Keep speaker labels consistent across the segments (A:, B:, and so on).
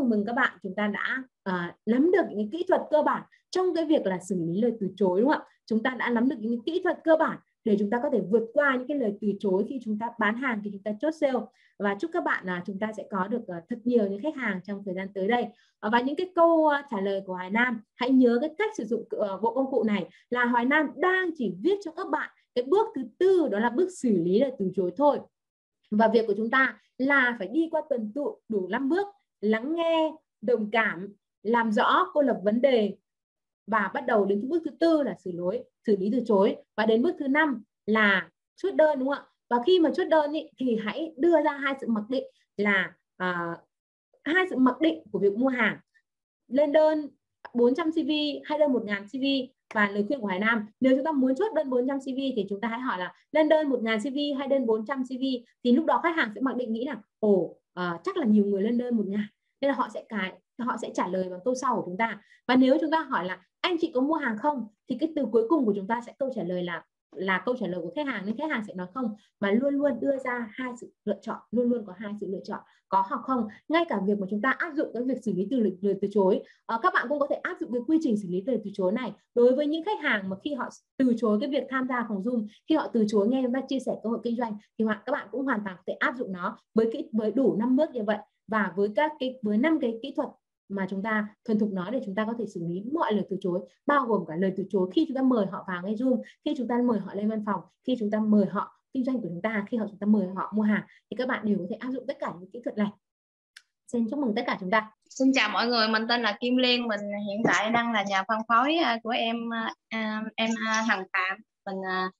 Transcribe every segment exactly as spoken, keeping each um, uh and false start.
A: mừng mừng các bạn, chúng ta đã uh, nắm được những kỹ thuật cơ bản trong cái việc là xử lý lời từ chối, đúng không ạ? Chúng ta đã nắm được những kỹ thuật cơ bản để chúng ta có thể vượt qua những cái lời từ chối khi chúng ta bán hàng, khi chúng ta chốt sale. Và chúc các bạn là chúng ta sẽ có được uh, thật nhiều những khách hàng trong thời gian tới đây. Uh, và những cái câu uh, trả lời của Hoài Nam, hãy nhớ cái cách sử dụng uh, bộ công cụ này là Hoài Nam đang chỉ viết cho các bạn cái bước thứ tư, đó là bước xử lý lời từ chối thôi. Và việc của chúng ta là phải đi qua tuần tự đủ năm bước: lắng nghe, đồng cảm, làm rõ cô lập vấn đề, và bắt đầu đến bước thứ tư là xử lý xử lý từ chối, và đến bước thứ năm là chốt đơn, đúng không ạ? Và khi mà chốt đơn ý, thì hãy đưa ra hai sự mặc định là uh, hai sự mặc định của việc mua hàng: lên đơn bốn trăm xê vê hay đơn một nghìn xê vê. Và lời khuyên của Hải Nam, nếu chúng ta muốn chốt đơn bốn trăm xê vê thì chúng ta hãy hỏi là lên đơn một nghìn xê vê hay đơn bốn trăm xê vê. Thì lúc đó khách hàng sẽ mặc định nghĩ là ồ, uh, chắc là nhiều người lên đơn một nghìn, nên là họ sẽ cái họ sẽ trả lời bằng câu sau của chúng ta. Và nếu chúng ta hỏi là anh chị có mua hàng không, thì cái từ cuối cùng của chúng ta sẽ câu trả lời là là câu trả lời của khách hàng, nên khách hàng sẽ nói không. Mà luôn luôn đưa ra hai sự lựa chọn, luôn luôn có hai sự lựa chọn, có hoặc không. Ngay cả việc mà chúng ta áp dụng cái việc xử lý từ lời từ chối, à, các bạn cũng có thể áp dụng cái quy trình xử lý lời từ chối này đối với những khách hàng mà khi họ từ chối cái việc tham gia phòng Zoom, khi họ từ chối nghe chúng ta chia sẻ cơ hội kinh doanh, thì các bạn cũng hoàn toàn có thể áp dụng nó với cái với đủ năm bước như vậy, và với các cái với năm cái kỹ thuật mà chúng ta thuần thục nói, để chúng ta có thể xử lý mọi lời từ chối, bao gồm cả lời từ chối khi chúng ta mời họ vào ngay Zoom, khi chúng ta mời họ lên văn phòng, khi chúng ta mời họ kinh doanh của chúng ta, khi họ chúng ta mời họ mua hàng, thì các bạn đều có thể áp dụng tất cả những kỹ thuật này. Xin chúc mừng tất cả chúng ta.
B: Xin chào mọi người, mình tên là Kim Liên, mình hiện tại đang là nhà phân phối của em em Hằng Phạm. Mình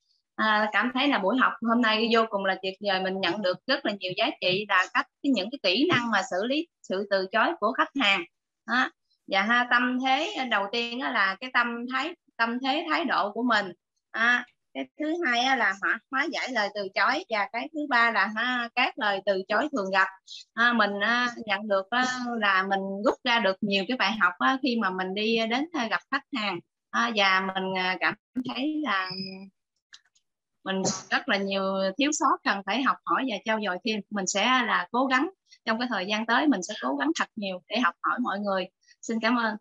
B: cảm thấy là buổi học hôm nay vô cùng là tuyệt vời, mình nhận được rất là nhiều giá trị, là cách những cái kỹ năng mà xử lý sự từ chối của khách hàng. Đó. Và ha, tâm thế đầu tiên là cái tâm thái tâm thế thái độ của mình. À, cái thứ hai là hóa, hóa giải lời từ chối, và cái thứ ba là ha, các lời từ chối thường gặp. À, mình à, nhận được à, là mình rút ra được nhiều cái bài học à, khi mà mình đi đến à, gặp khách hàng, à, và mình à, cảm thấy là mình rất là nhiều thiếu sót cần phải học hỏi và trau dồi thêm. Mình sẽ là cố gắng trong cái thời gian tới, mình sẽ cố gắng thật nhiều để học hỏi mọi người. Xin cảm ơn.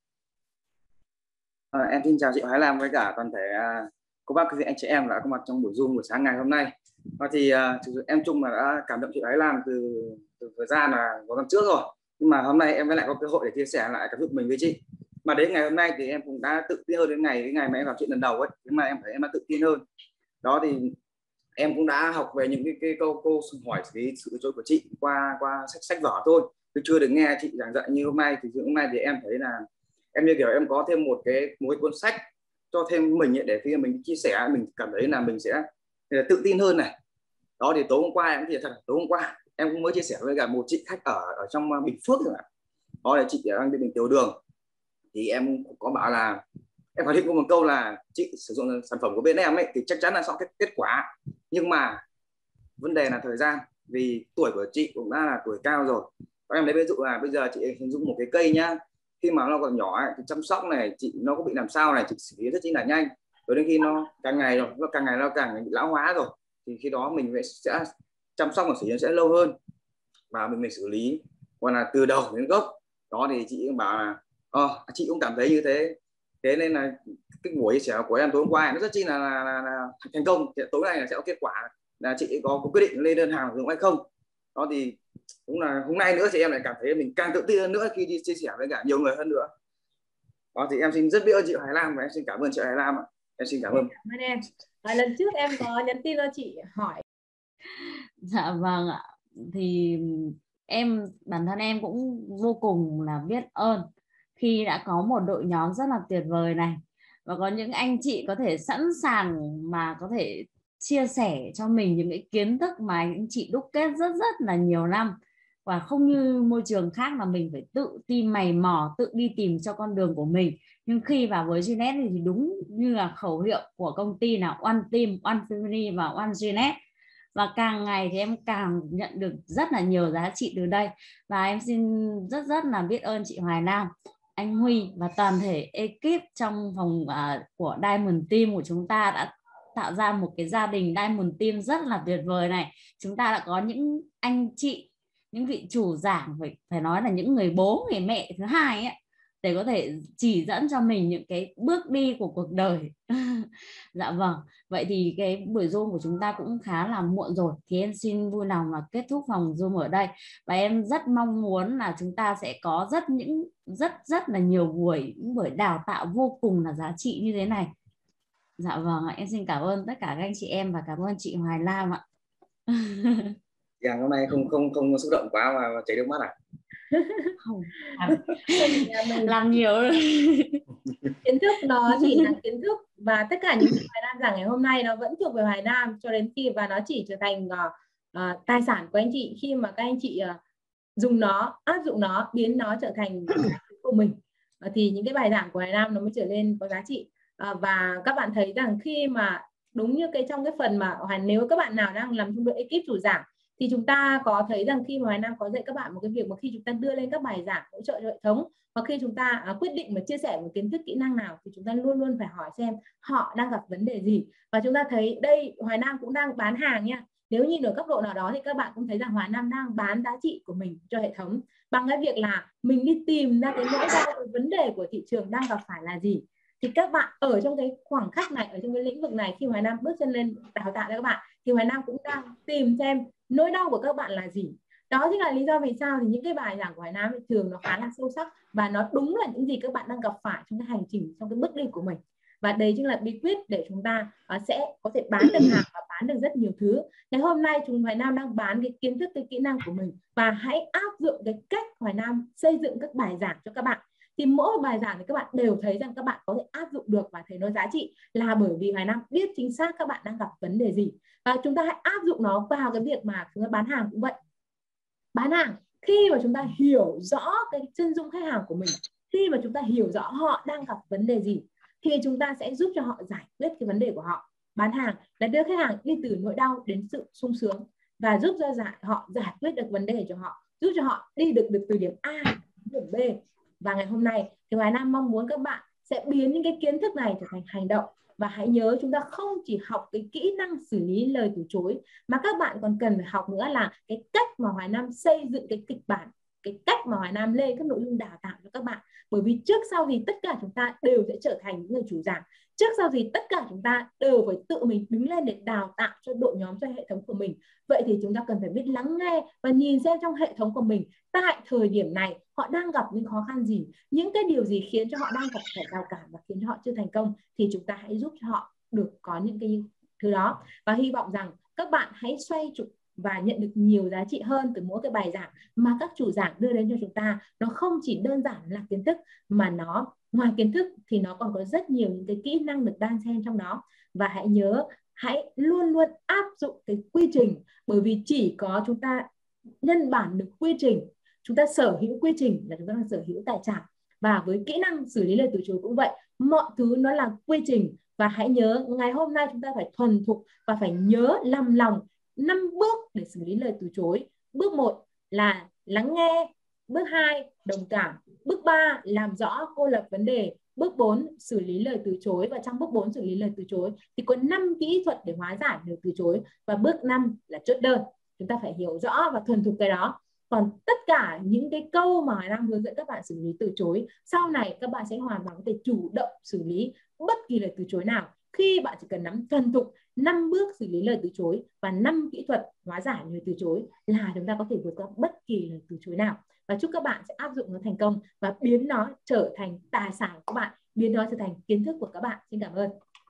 C: À, em xin chào chị Hoài Lam với cả toàn thể uh, cô bác quý vị anh chị em đã có mặt trong buổi Zoom buổi sáng ngày hôm nay. Và thì uh, em chung là đã cảm động chị Hoài Lam từ, từ thời gian là có năm trước rồi, nhưng mà hôm nay em mới lại có cơ hội để chia sẻ lại cảm xúc mình với chị. Mà đến ngày hôm nay thì em cũng đã tự tin hơn, đến ngày cái ngày mà em gặp chuyện lần đầu ấy, nhưng mà em thấy em đã tự tin hơn. Đó thì em cũng đã học về những cái, cái câu câu hỏi xử lý sự từ chối của chị qua qua sách sách vở thôi, tôi chưa được nghe chị giảng dạy như hôm nay. Thì hôm nay thì em thấy là em như kiểu em có thêm một cái một cái cuốn sách cho thêm mình ấy, để khi mình chia sẻ mình cảm thấy là mình sẽ tự tin hơn này. Đó thì tối hôm qua em thì thật tối hôm qua em cũng mới chia sẻ với cả một chị khách ở ở trong Bình Phước rồi. Đó là chị đang bị bệnh tiểu đường, thì em có bảo là em khẳng định một câu là chị sử dụng sản phẩm của bên em ấy thì chắc chắn là sẽ có kết, kết quả, nhưng mà vấn đề là thời gian, vì tuổi của chị cũng đã là tuổi cao rồi. Các em lấy ví dụ là bây giờ chị hình dung một cái cây nhá, khi mà nó còn nhỏ ấy, thì chăm sóc này chị nó có bị làm sao này chị xử lý rất chính là nhanh, rồi đến khi nó càng ngày rồi nó càng ngày nó càng bị lão hóa rồi, thì khi đó mình sẽ chăm sóc và xử lý sẽ lâu hơn, và mình phải xử lý còn là từ đầu đến gốc. Đó thì chị cũng bảo là ờ, chị cũng cảm thấy như thế. Thế nên là cái buổi chia sẻ của em tối hôm qua nó rất chi là, là, là, là thành công. Thì tối nay là sẽ có kết quả, là chị có, có quyết định lên đơn hàng dùng hay không. Đó thì cũng là hôm nay nữa thì em lại cảm thấy mình càng tự tin hơn nữa khi đi chia sẻ với cả nhiều người hơn nữa. Đó thì em xin rất biết ơn chị Hoài Lam, và em xin cảm ơn chị Hoài Lam ạ. Em xin cảm ơn.
A: Cảm ơn em. À, lần trước em có nhắn tin cho chị hỏi.
D: Dạ vâng ạ. Thì em bản thân em cũng vô cùng là biết ơn khi đã có một đội nhóm rất là tuyệt vời này, và có những anh chị có thể sẵn sàng mà có thể chia sẻ cho mình những cái kiến thức mà anh chị đúc kết rất rất là nhiều năm, và không như môi trường khác là mình phải tự tìm mày mò, tự đi tìm cho con đường của mình. Nhưng khi vào với Gnet thì đúng như là khẩu hiệu của công ty là One Team, One Family và One Gnet. Và càng ngày thì em càng nhận được rất là nhiều giá trị từ đây. Và em xin rất rất là biết ơn chị Hoài Nam, anh Huy và toàn thể ekip trong phòng uh, của Diamond Team của chúng ta đã tạo ra một cái gia đình Diamond Team rất là tuyệt vời này. Chúng ta đã có những anh chị, những vị chủ giảng phải phải nói là những người bố người mẹ thứ hai ấy, để có thể chỉ dẫn cho mình những cái bước đi của cuộc đời. Dạ vâng, vậy thì cái buổi Zoom của chúng ta cũng khá là muộn rồi, thì em xin vui lòng mà kết thúc phòng Zoom ở đây, và em rất mong muốn là chúng ta sẽ có rất những rất rất là nhiều buổi những buổi đào tạo vô cùng là giá trị như thế này. Dạ vâng, em xin cảm ơn tất cả các anh chị em và cảm ơn chị Hoài Lam ạ.
C: Dạ, hôm nay không không không xúc động quá mà chảy nước mắt à?
D: Không, làm, làm nhiều.
A: Kiến thức nó chỉ là kiến thức, và tất cả những gì Hoài Nam giảng ngày hôm nay nó vẫn thuộc về Hoài Nam cho đến khi, và nó chỉ trở thành uh, uh, tài sản của anh chị khi mà các anh chị uh, dùng nó, áp dụng nó, biến nó trở thành của mình, uh, thì những cái bài giảng của Hoài Nam nó mới trở nên có giá trị. Uh, và các bạn thấy rằng khi mà đúng như cái trong cái phần mà Hoài, nếu các bạn nào đang làm trong đội ekip chủ giảng thì chúng ta có thấy rằng khi mà Hoài Nam có dạy các bạn một cái việc mà khi chúng ta đưa lên các bài giảng hỗ trợ cho hệ thống, và khi chúng ta à, quyết định mà chia sẻ một kiến thức kỹ năng nào thì chúng ta luôn luôn phải hỏi xem họ đang gặp vấn đề gì. Và chúng ta thấy đây Hoài Nam cũng đang bán hàng nha. Nếu nhìn ở cấp độ nào đó thì các bạn cũng thấy rằng Hoài Nam đang bán giá trị của mình cho hệ thống bằng cái việc là mình đi tìm ra cái nỗi đau, cái vấn đề của thị trường đang gặp phải là gì. Thì các bạn ở trong cái khoảng khắc này, ở trong cái lĩnh vực này, khi Hoài Nam bước chân lên đào tạo cho các bạn thì Hoài Nam cũng đang tìm xem nỗi đau của các bạn là gì. Đó chính là lý do vì sao thì những cái bài giảng của Hoài Nam thường nó khá là sâu sắc và nó đúng là những gì các bạn đang gặp phải trong cái hành trình, trong cái bước đi của mình. Và đấy chính là bí quyết để chúng ta uh, sẽ có thể bán được hàng và bán được rất nhiều thứ. Ngày hôm nay chúng Hoài Nam đang bán cái kiến thức, cái kỹ năng của mình, và hãy áp dụng cái cách Hoài Nam xây dựng các bài giảng cho các bạn. Thì mỗi bài giảng thì các bạn đều thấy rằng các bạn có thể áp dụng được và thấy nó giá trị, là bởi vì Hoài Nam biết chính xác các bạn đang gặp vấn đề gì. Và chúng ta hãy áp dụng nó vào cái việc mà chúng ta bán hàng cũng vậy. Bán hàng, khi mà chúng ta hiểu rõ cái chân dung khách hàng của mình, khi mà chúng ta hiểu rõ họ đang gặp vấn đề gì, thì chúng ta sẽ giúp cho họ giải quyết cái vấn đề của họ. Bán hàng là đưa khách hàng đi từ nỗi đau đến sự sung sướng, và giúp cho giải, họ giải quyết được vấn đề cho họ, giúp cho họ đi được, được từ điểm A đến điểm B. Và ngày hôm nay thì Hoài Nam mong muốn các bạn sẽ biến những cái kiến thức này trở thành hành động. Và hãy nhớ, chúng ta không chỉ học cái kỹ năng xử lý lời từ chối, mà các bạn còn cần phải học nữa là cái cách mà Hoài Nam xây dựng cái kịch bản, cái cách mà Hoài Nam lên các nội dung đào tạo cho các bạn. Bởi vì trước sau thì tất cả chúng ta đều sẽ trở thành những người chủ giảng. Trước sau thì tất cả chúng ta đều phải tự mình đứng lên để đào tạo cho đội nhóm, cho hệ thống của mình. Vậy thì chúng ta cần phải biết lắng nghe và nhìn xem trong hệ thống của mình tại thời điểm này họ đang gặp những khó khăn gì, những cái điều gì khiến cho họ đang gặp phải rào cản và khiến cho họ chưa thành công, thì chúng ta hãy giúp cho họ được có những cái thứ đó. Và hy vọng rằng các bạn hãy xoay trục và nhận được nhiều giá trị hơn từ mỗi cái bài giảng mà các chủ giảng đưa đến cho chúng ta. Nó không chỉ đơn giản là kiến thức, mà nó ngoài kiến thức thì nó còn có rất nhiều những cái kỹ năng được đan xen trong đó. Và hãy nhớ, hãy luôn luôn áp dụng cái quy trình, bởi vì chỉ có chúng ta nhân bản được quy trình, chúng ta sở hữu quy trình là chúng ta đang sở hữu tài sản. Và với kỹ năng xử lý lời từ chối cũng vậy, mọi thứ nó là quy trình. Và hãy nhớ, ngày hôm nay chúng ta phải thuần thục và phải nhớ làm lòng năm bước để xử lý lời từ chối. Bước một là lắng nghe, bước hai đồng cảm, bước ba làm rõ cô lập vấn đề, bước bốn xử lý lời từ chối. Và trong bước bốn xử lý lời từ chối thì có năm kỹ thuật để hóa giải lời từ chối, và bước năm là chốt đơn. Chúng ta phải hiểu rõ và thuần thục cái đó. Còn tất cả những cái câu mà Hoài Nam hướng dẫn các bạn xử lý từ chối, sau này các bạn sẽ hoàn toàn có thể chủ động xử lý bất kỳ lời từ chối nào, khi bạn chỉ cần nắm thuần thục năm bước xử lý lời từ chối và năm kỹ thuật hóa giải lời từ chối là chúng ta có thể vượt qua bất kỳ lời từ chối nào. Và chúc các bạn sẽ áp dụng nó thành công và biến nó trở thành tài sản của các bạn, biến nó trở thành kiến thức của các bạn. Xin cảm ơn.